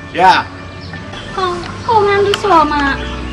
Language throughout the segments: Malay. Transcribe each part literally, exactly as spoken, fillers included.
Ya. Kau, kau ngambil suama.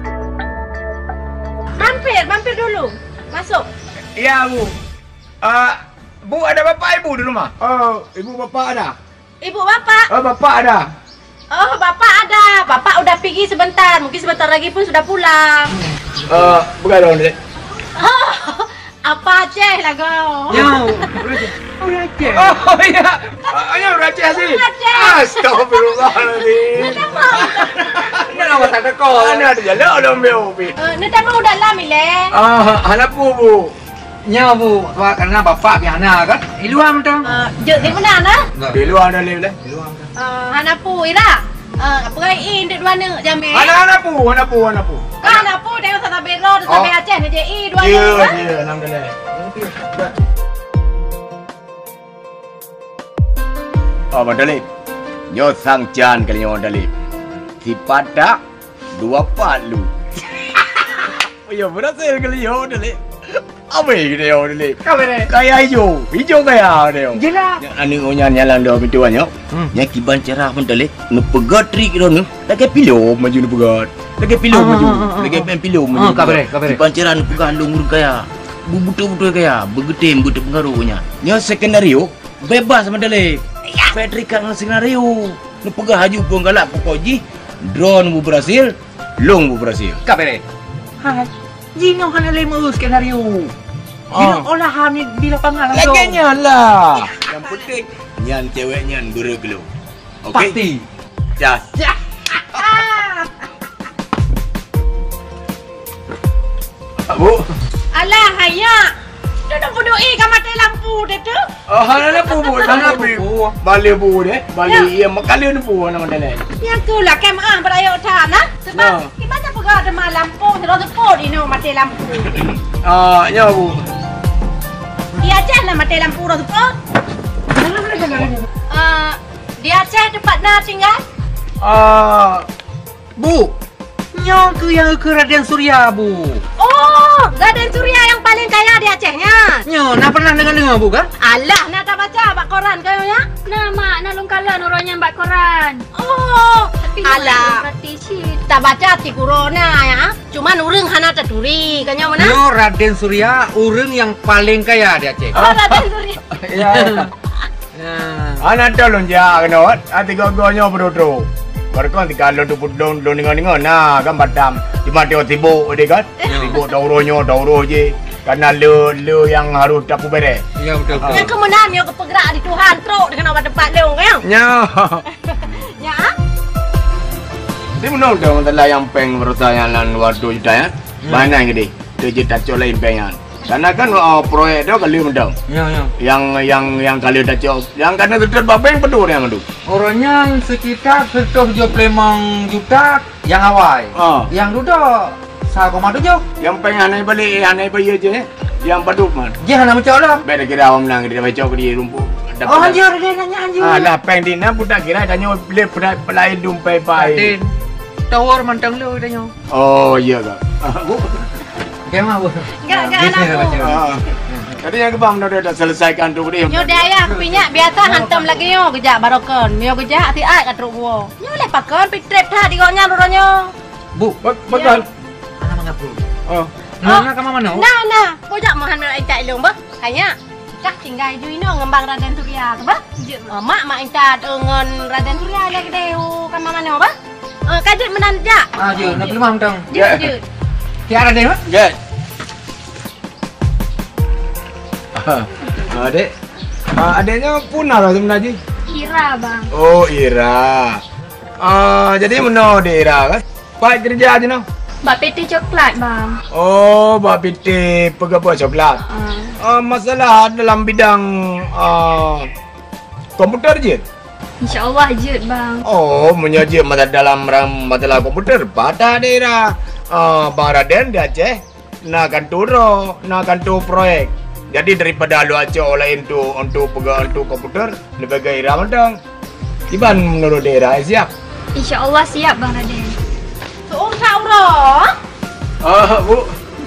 Mampir, mampir dulu. Masuk. Ya, Bu. Uh, Bu, ada bapak ibu di rumah? Oh, ibu bapak ada? Ibu bapak? Oh, bapak ada. Oh, bapak ada. Bapak udah pergi sebentar. Mungkin sebentar lagi pun sudah pulang. Uh, bukan dong, Dek. Oh, apa Aceh lah kau? Ya, oh, Aceh. Oh, iya. Ayo, Aceh sini. Aceh. Astagfirullahaladzim. Ini nama tak kau. Ini ada jalan ada ambil. Uh, Nanti mau dalam ile. Ah, anak Bu, Bu. Nya Bu, wa karena bapak yang ana kan? Iluam tong. Uh, Jek di mana nah? Di luar ada leh. Di luar. Uh, Hanapu ira. Uh, apa kai in di mana jambe? Anak-anak Bu, anak Bu, anak Bu. Kan Hanapu dia usah sampai road sampai Aceh ni je i dua Ya, ni. ya, enam dah. Oh, Mandalip. Nyo sang jan kali nyo Mandalip. Si padak dua palu. Oh, ya berhasil kali nyo Mandalip. Apa yang dia Mandalip? Kayak hijau. Hijau kayak dia. Jelah. Ani onyan nyalan do pintuan nyo. Nya kiban cerah Mandalip. Nu pegat trik do nu. Lagi pilih maju nu pegat. Lagi pilih maju. Lagi pen pilih maju. Kabare, kabare. Kiban cerah nu pegat lungur kaya. Bubutu-butu kaya. Begetem begitu pengaruhnya. Nya skenario bebas Mandalip. Patrick kan skenario. Nu pegah haju pun galak pokoji. Drone bu berhasil, long bu berhasil. Kabare. Ha. Jino kan le mo skenario. Bila olahan ni bila pangalan tu. Laganya lah. Yang penting nyan cewek nyan beregelo. Okey. Pasti. Jas. Bu. Alah haya. Duduk bodoh eh kan mati lampu dia tu. Oh, hala lampu bu, hala lampu. Balik bu deh, balik ia makali ni bu nama dia. Yang tu lah kem ah berayo tanah sebab kita pegah ada lampu terus sepot ini mati lampu. Ah, nya bu. Dia Aceh lah mati lampu terus sepot. Ah, di Aceh tempat nak tinggal? Ah, Bu. Nya tu yang ke Raden Surya, Bu. Oh, Raden Surya yang paling kaya di Acehnya. Nya, nak pernah dengar-dengar Bu kan? Alah, nak tak baca bak koran kayaknya? Nah, mak, nak lungkalan orangnya mbak koran. Oh, Tapi alah. berarti cik. Tak baca ti corona ya. Cuman urang hana taduri kanya mana? Nya Raden Surya orang yang paling kaya di Aceh. Oh, Raden Surya. ya. Nah. Anak dah lonja kenot. Ati gogonya berdua. Berkon tiga lo tu pudon lo ningo ningo. Nah, kan badam. Cuma dia tibo, dia kan? Tibo dauronya dauro je. Karena lo lo yang harus dapu bere. Ya betul betul. Yang kemenam yang kepegrak di Tuhan teruk dengan awak tempat leung kan? Nya. Ya. Di mana tu orang yang peng pertanyaan lan wadu juta ya? Mana yang gede? Tujuh taco lain pengan. Karena kan uh, proyek dia kali mendang. Ya ya. Yang yang yang kali taco, yang karena tu terbabeng pedur yang tu. Orangnya sekitar seratus tujuh puluh lima juta yang awal. Ah. Yang duduk satu koma tujuh. Yang pengen anai balik, anai bayi je. Yang peduk man. Dia nak macam mana? Beda kira awam lang dia baca ke dia rumput. Oh anjir dia nanya anjir. Ah lah peng di na budak kira tanya boleh pelai dumpai pai. Din. Tawar mantang lu tanya. Oh iya ke. Bu. Kemah Bu? Enggak enggak aku. Ah. Tadi yang kebam dah dah selesaikan tu dia. Nyo daya aku pinyak biasa hantam lagi yo kejak barokon. Yo kejak ati ai kat ruwo. Nyo le pakon pi trip tha di gonya ronyo. Bu, Betul. ana mangapul. Oh. Nah, kamu mana? Nah nah, bojak mohan melai tak ilung ba. Hanya cak tinggal ju ino ngembang Raden Surya ba? Oh, mak mak inta dengan Raden Surya lagi deu kan mana ba? Eh kajet menanjak. Ah, je, nak beli mantang. Je je. Tiada deh, Mak? Yes. Ah, adek. Ah, adeknya punah lah sebenarnya. Ira, bang. Oh, Ira. Ah, jadi mana dek Ira kan? Baik kerja aja no. Mbak P T coklat, bang. Oh, Mbak P T pegawai coklat. Uh, Ah, masalah dalam bidang ah komputer je. InsyaAllah je, bang. Oh, menyaji mata dalam ram masalah komputer pada daerah. Ah, Bang Raden di Aceh nak kanturo, nak kantor proyek. Jadi daripada lu Aceh olain tu untuk pegang untuk komputer lebih gairah mandang. Iban menurut daerah siap. InsyaAllah siap, bang Raden. Suung sauro. Ah, Bu.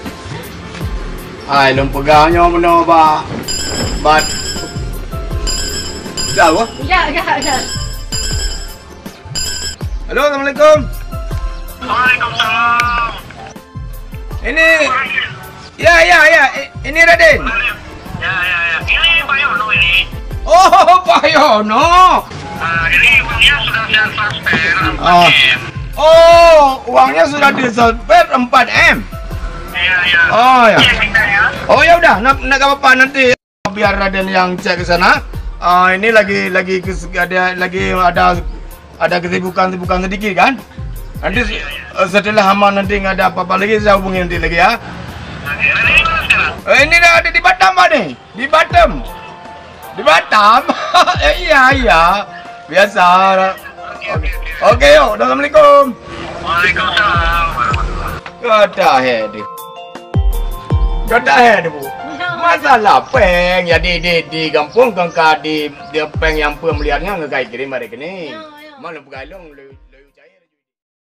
Ai, lum pegangnya mana ba? Bat. Dah, Bu. Ya ya ya. Halo, Assalamualaikum. Waalaikumsalam. Ini ya ya ya, I- ini Raden. Ya, ya, ya. Ini Pak Yono ini. Oh, Pak Yono. Nah, ini uangnya sudah saya transfer Oh. empat M. Oh, uangnya sudah ditransfer empat M. Iya, iya. Oh ya. Iya, kita ya. Oh ya udah, nak nak apa nanti biar Raden yang cek ke sana. Ah, ini lagi lagi kes- ada lagi ada ada kesibukan-kesibukan sedikit kan? Nanti se- eh, setelah hama nanti nggak ada apa-apa lagi saya hubungi nanti lagi ya. Oke, Raden ini mana sekarang? Eh, ini dah ada di Batam Pak nih, di Batam. Di Batam. Eh, iya iya. Biasa. Oke, oke, oke. Oke, yuk. Assalamualaikum. Waalaikumsalam warahmatullahi. Kata head. Kata head, Bu. Masalah peng ya di di di kampung kan ka di di peng yang pemeliharanya ngegai kirim hari ini. Mana bukai long.